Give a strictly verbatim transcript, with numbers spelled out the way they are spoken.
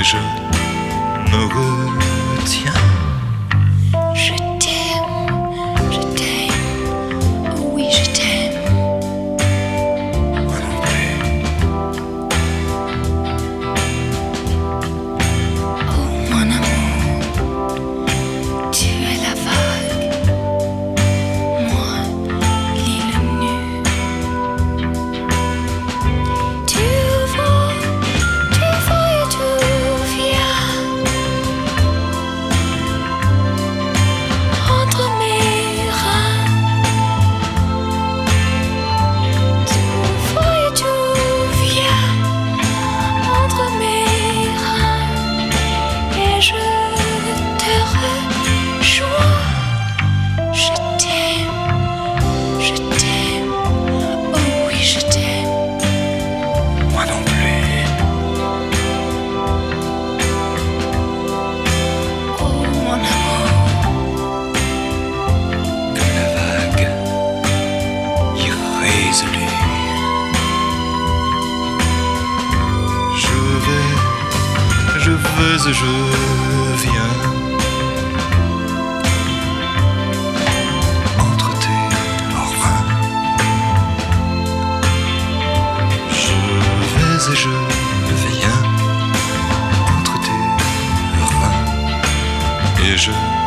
et je me retiens. Je t'aime, je t'aime, oh oui je t'aime. Moi non plus. Oh mon amour, tu es la vague, moi l'île nue. Tu vas, tu vas et tu viens entre mes reins. Tu vas et tu viens entre mes reins et je te rejoins. Je t'aime, je t'aime, oh oui je t'aime. Moi non plus. Oh mon amour, Comme la vague irrésolue. Je vais, je veux et je viens entre tes reins. Je vais et je viens entre tes reins et je